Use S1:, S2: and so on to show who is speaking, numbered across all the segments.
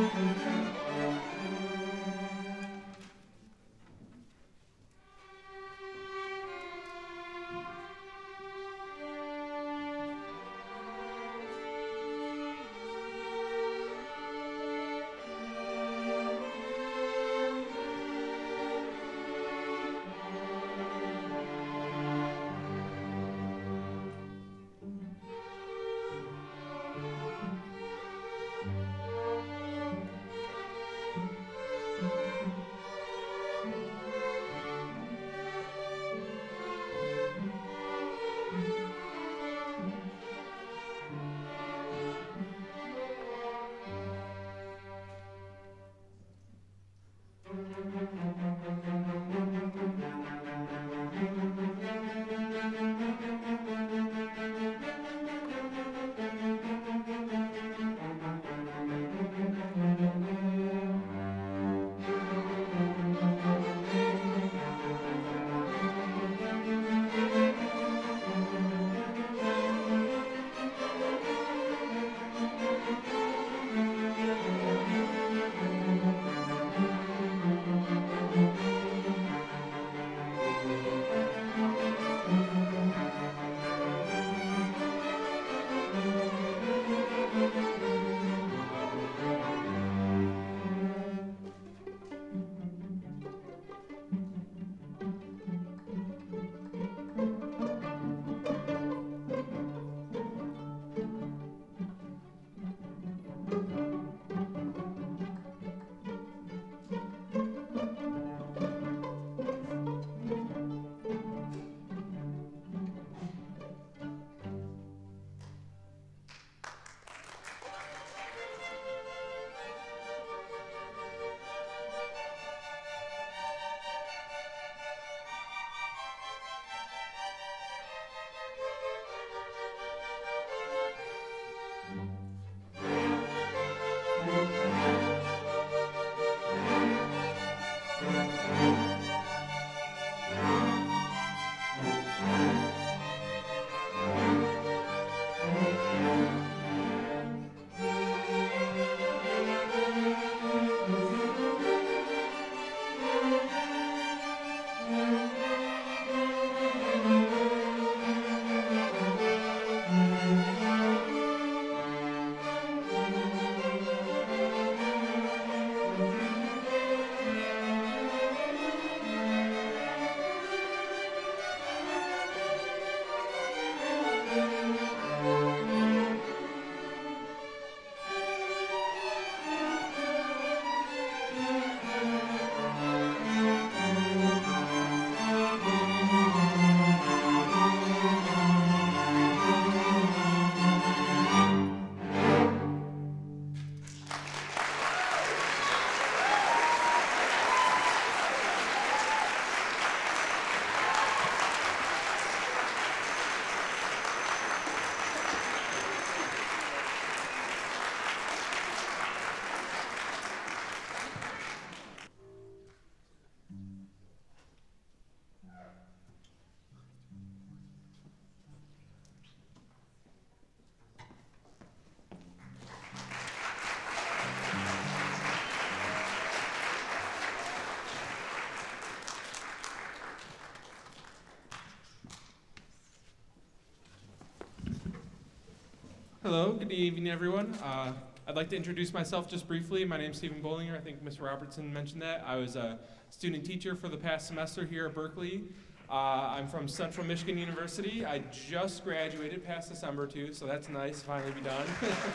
S1: Hello, good evening, everyone. I'd like to introduce myself just briefly. My name's Stephen Bollinger. I think Mr. Robertson mentioned that. I was a student teacher for the past semester here at Berkeley. I'm from Central Michigan University. I just graduated past December too, so that's nice, finally be done.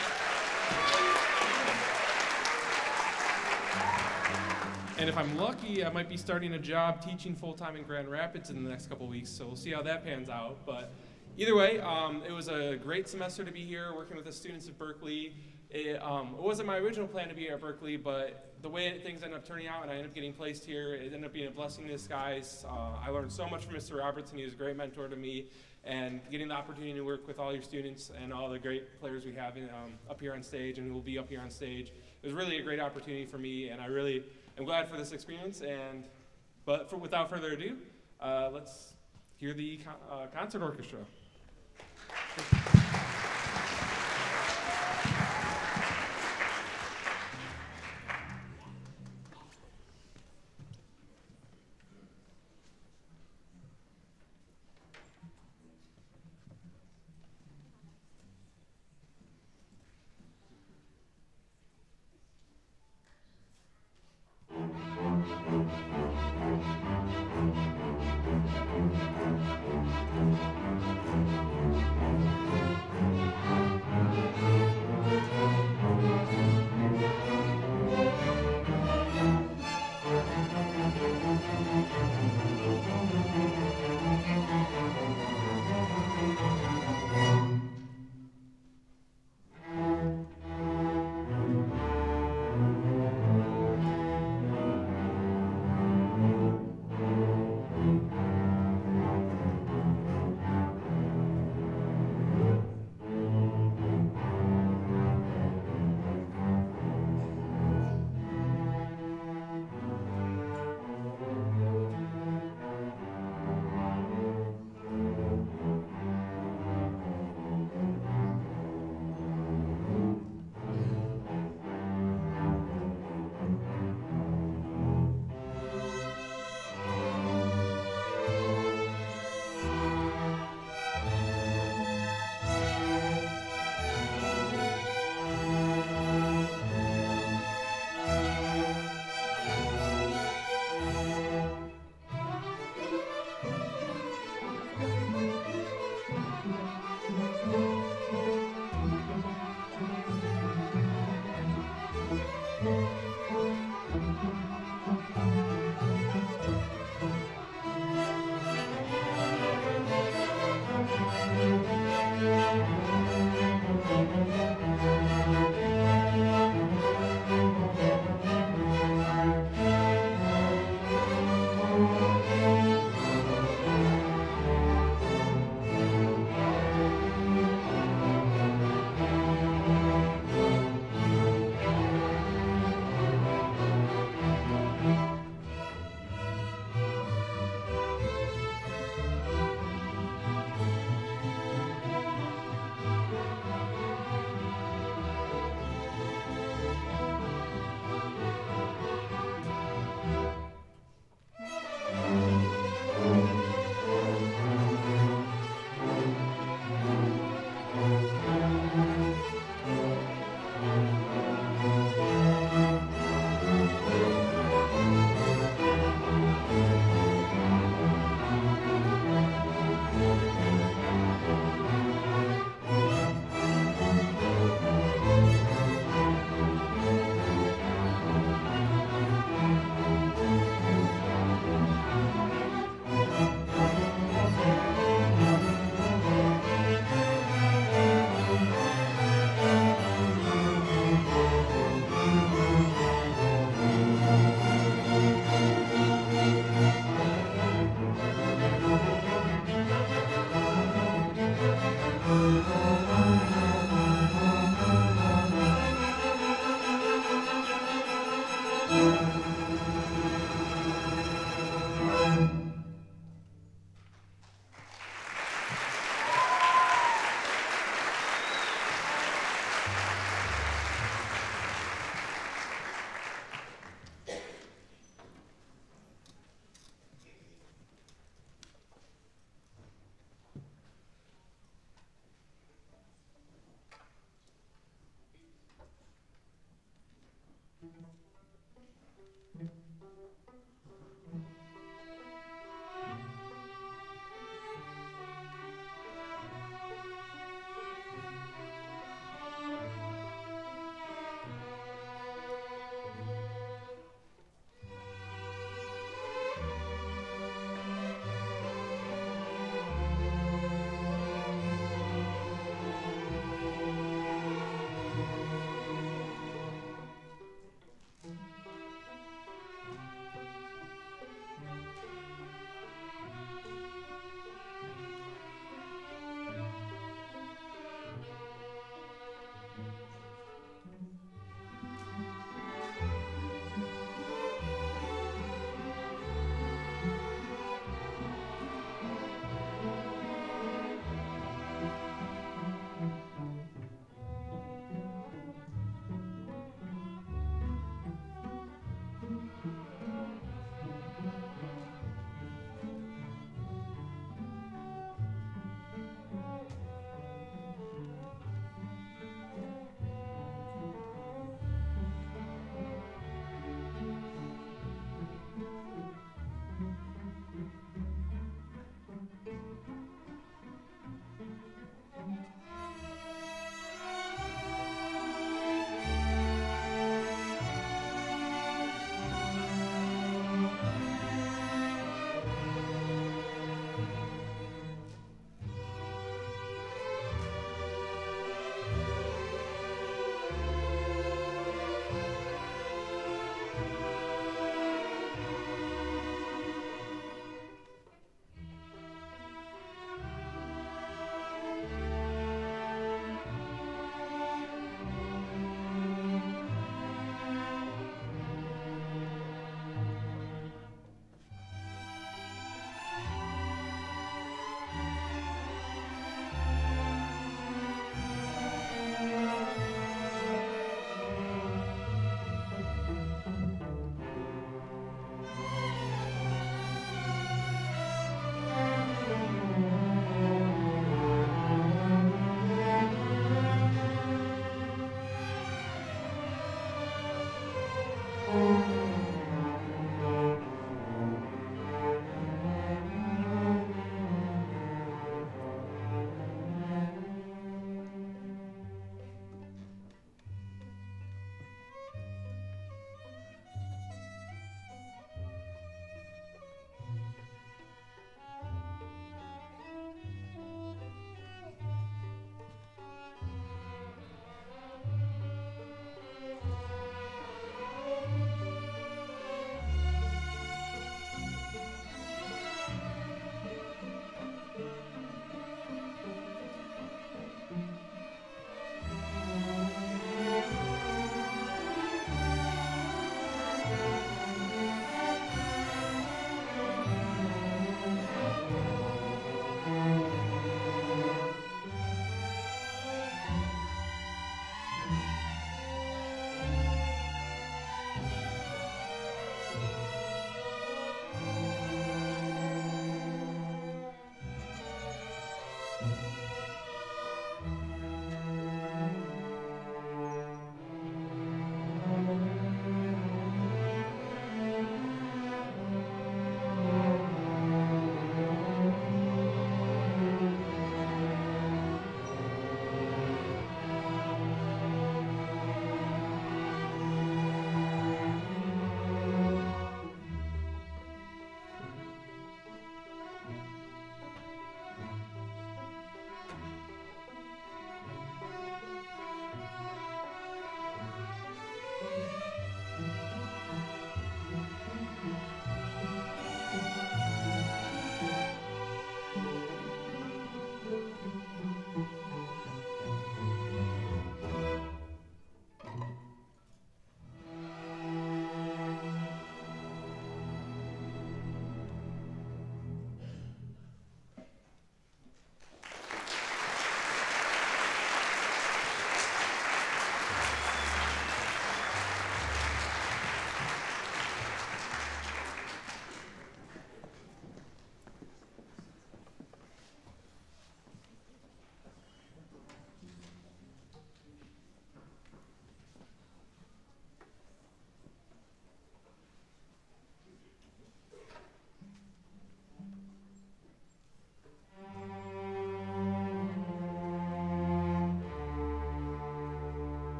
S1: And if I'm lucky, I might be starting a job teaching full-time in Grand Rapids in the next couple weeks, so we'll see how that pans out. But either way, it was a great semester to be here working with the students at Berkeley. It wasn't my original plan to be here at Berkeley, but the way things ended up turning out and I ended up getting placed here, it ended up being a blessing in disguise. I learned so much from Mr. Robertson. He was a great mentor to me, and getting the opportunity to work with all your students and all the great players we have up here on stage and who will be up here on stage, it was really a great opportunity for me, and I really am glad for this experience. But without further ado, let's hear the concert orchestra.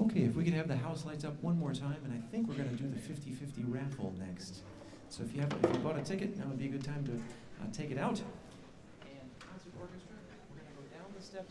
S2: Okay, if we could have the house lights up one more time, and I think we're going to do the 50-50 raffle next. So if you bought a ticket, now would be a good time to take it out. And concert orchestra, we're going to go down the steps.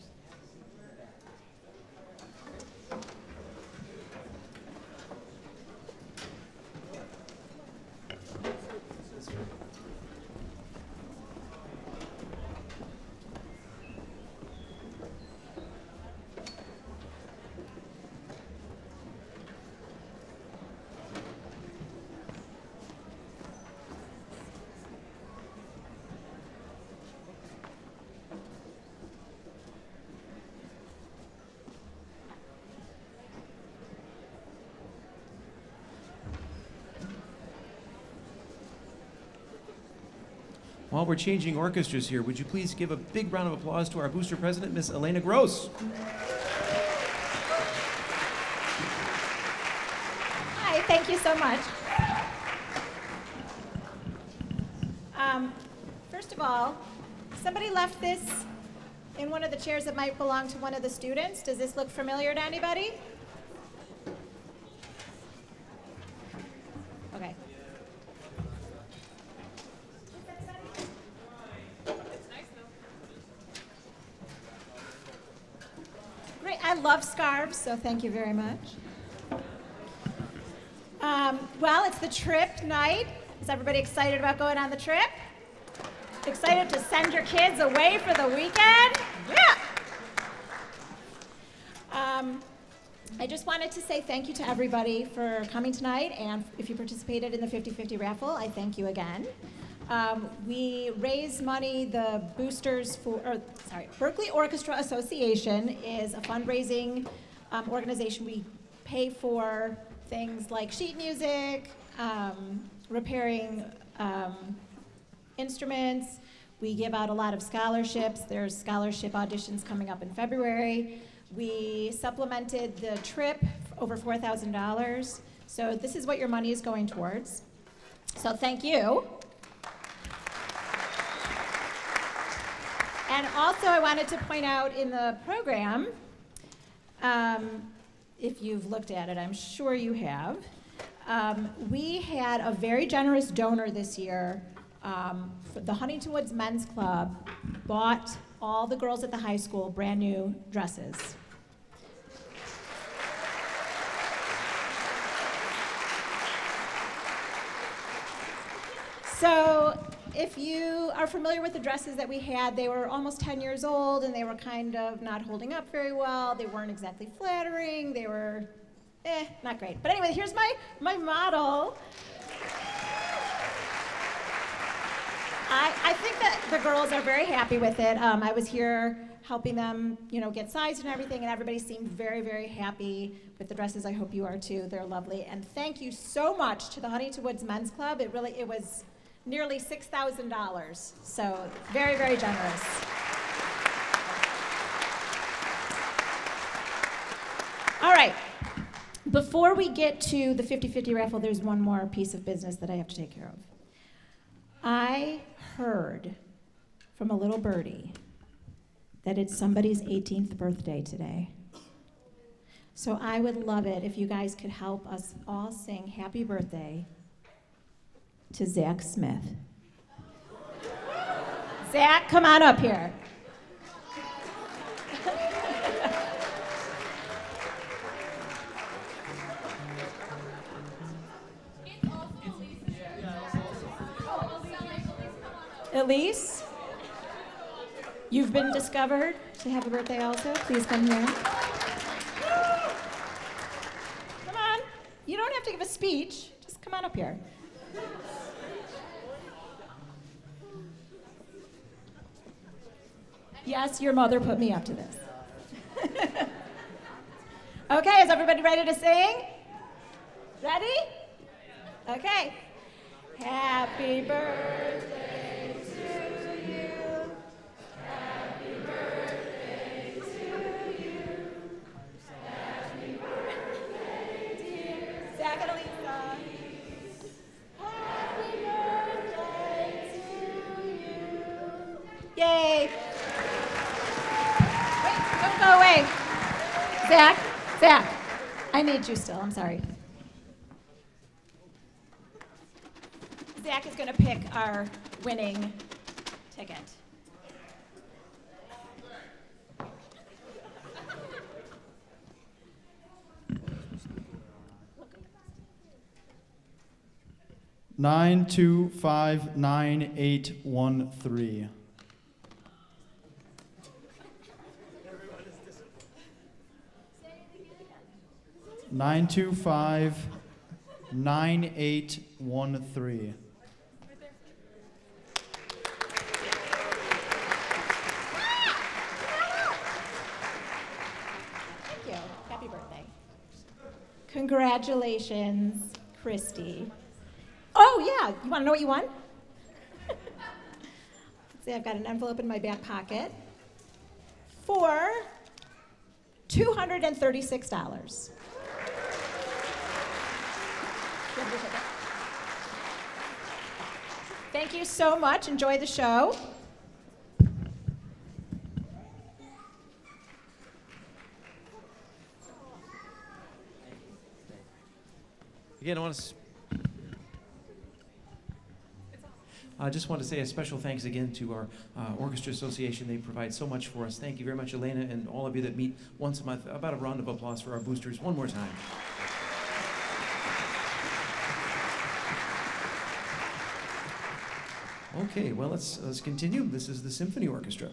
S2: While we're changing orchestras here, would you please give a big round of applause to our booster president, Miss Elena Gross.
S3: Hi, thank you so much. First of all, somebody left this in one of the chairs that might belong to one of the students. Does this look familiar to anybody? Okay. Great, I love scarves, so thank you very much. Well, it's the trip night. Is everybody excited about going on the trip? Excited to send your kids away for the weekend? Yeah! I just wanted to say thank you to everybody for coming tonight, and if you participated in the 50-50 raffle, I thank you again. We raise money, the boosters for, Berkley Orchestra Association is a fundraising organization. We pay for things like sheet music, repairing instruments. We give out a lot of scholarships. There's scholarship auditions coming up in February. We supplemented the trip over $4,000. So this is what your money is going towards. So thank you. And also I wanted to point out in the program, if you've looked at it, I'm sure you have, we had a very generous donor this year. The Huntington Woods Men's Club bought all the girls at the high school brand new dresses. So if you are familiar with the dresses that we had, they were almost 10 years old and they were kind of not holding up very well. They weren't exactly flattering. They were, not great. But anyway, here's my model. I think that the girls are very happy with it. I was here helping them, get sized and everything, and everybody seemed very, very happy with the dresses. I hope you are too. They're lovely. And thank you so much to the Huntington Woods Men's Club. It was nearly $6,000. So very, very generous. All right. Before we get to the 50-50 raffle, there's one more piece of business that I have to take care of. I heard from a little birdie that it's somebody's 18th birthday today. So I would love it if you guys could help us all sing happy birthday to Zach Smith. Zach, come on up here. Elise, you've been discovered to have a birthday also. Please come here. Come on. You don't have to give a speech. Just come on up here. Yes, your mother put me up to this. Okay, is everybody ready to sing? Ready? Okay. Happy birthday to you. Happy birthday to you. Happy birthday, dear Zach and Lisa. Happy birthday to you. Yay. Wait, don't go away. Zach, I need you still, I'm sorry. Zach is going to pick our winning ticket.
S4: Nine 259-813. Nine 259-813.
S3: Thank you. Happy birthday. Congratulations, Christy. Oh, yeah. You want to know what you won? Let's see, I've got an envelope in my back pocket for $236. Thank you so much. Enjoy the show.
S2: Again, I just want to say a special thanks again to our Orchestra Association. They provide so much for us. Thank you very much, Elena, and all of you that meet once a month. About a round of applause for our boosters one more time. Okay, well, let's continue. This is the Symphony Orchestra.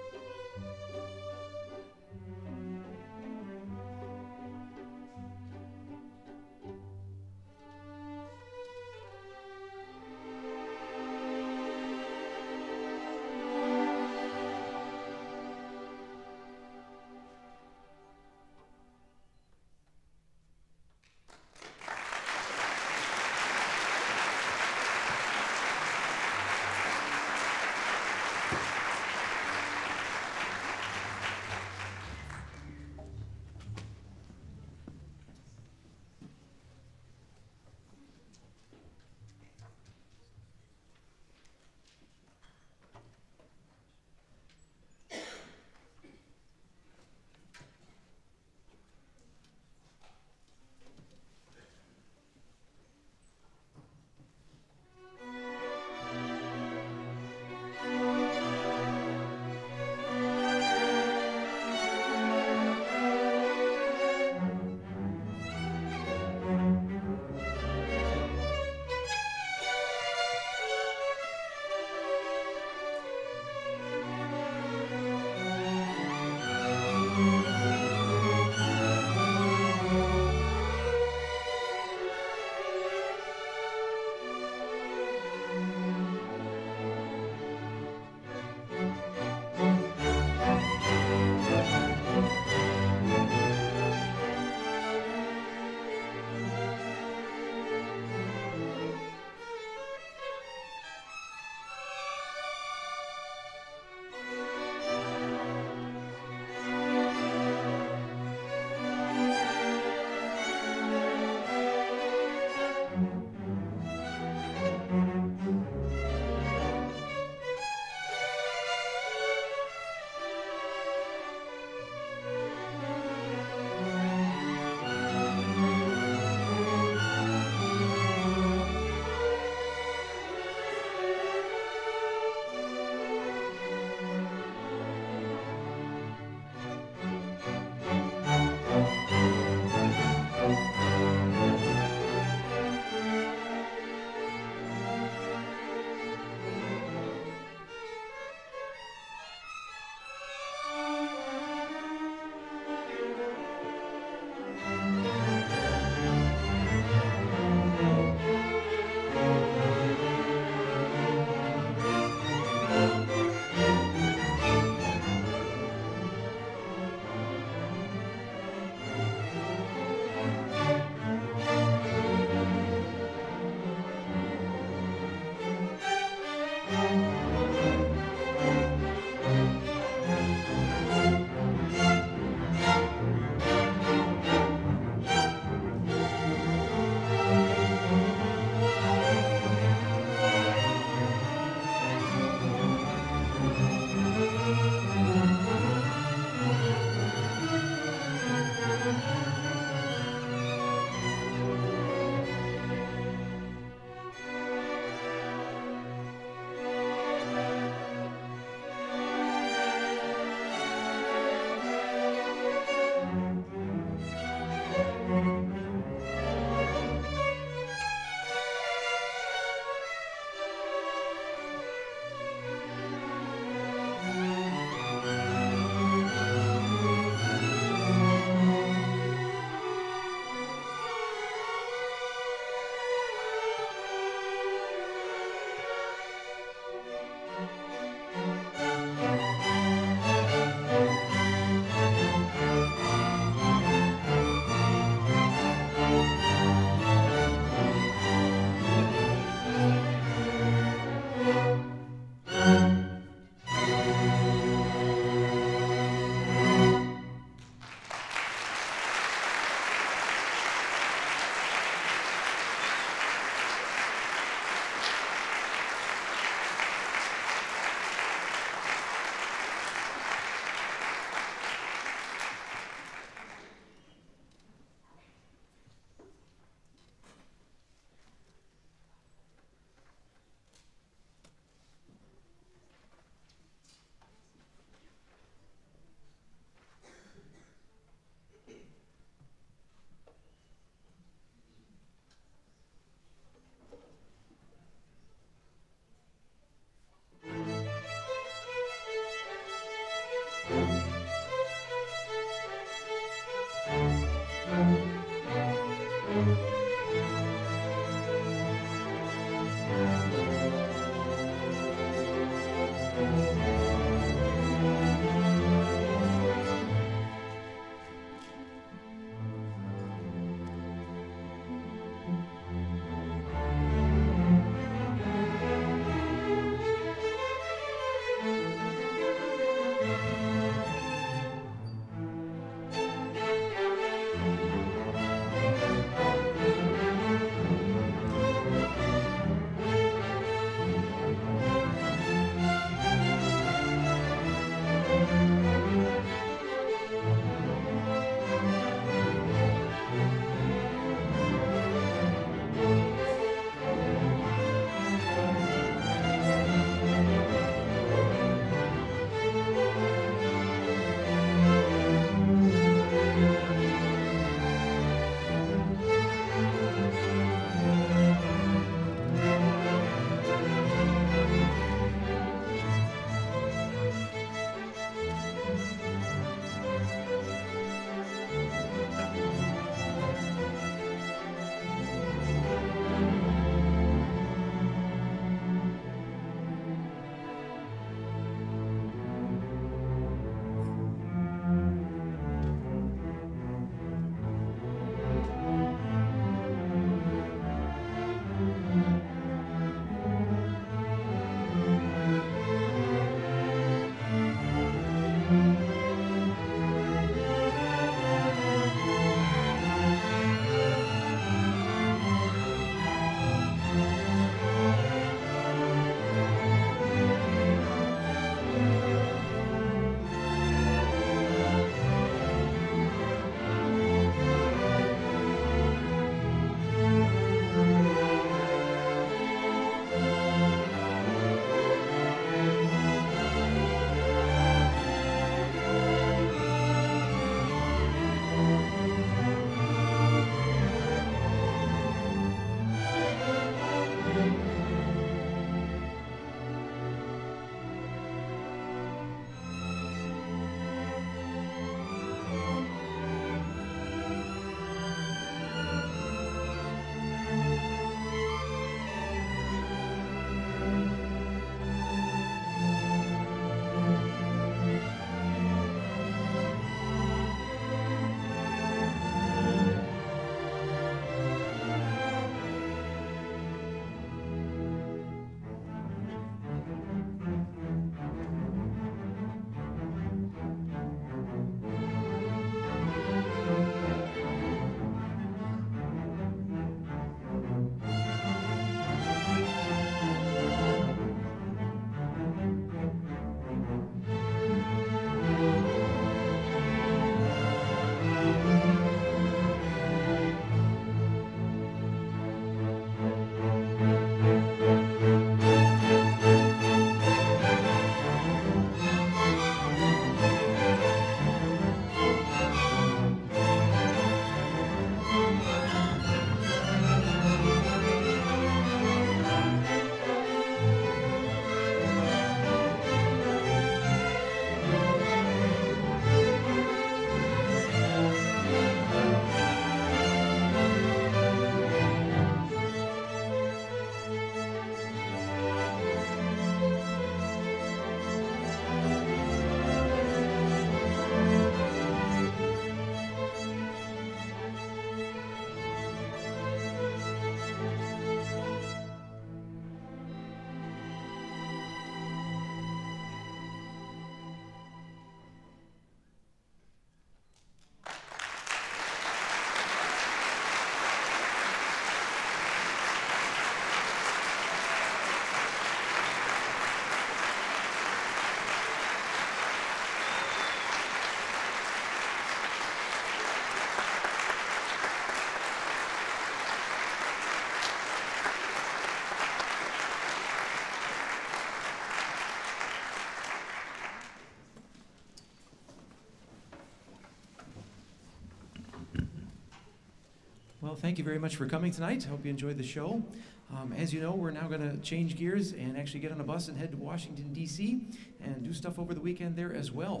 S2: Well, thank you very much for coming tonight. Hope you enjoyed the show. As you know, we're now going to change gears and actually get on a bus and head to Washington, D.C. and do stuff over the weekend there as well.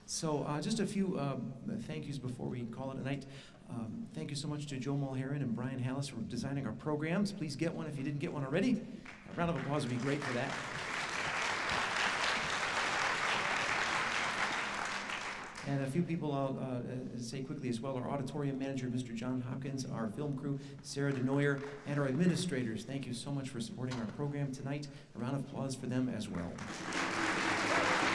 S2: So just a few thank yous before we call it a night. Thank you so much to Joe Mulheron and Brian Hallis for designing our programs. Please get one if you didn't get one already. A round of applause would be great for that. And a few people I'll say quickly as well. Our auditorium manager, Mr. John Hopkins, our film crew, Sarah DeNoyer, and our administrators. Thank you so much for supporting our program tonight. A round of applause for them as well.